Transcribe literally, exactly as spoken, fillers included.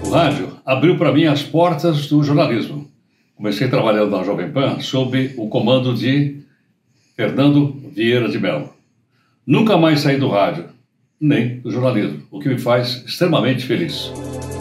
O rádio abriu para mim as portas do jornalismo. Comecei trabalhando na Jovem Pan sob o comando de Fernando Vieira de Mello. Nunca mais saí do rádio, nem do jornalismo, o que me faz extremamente feliz.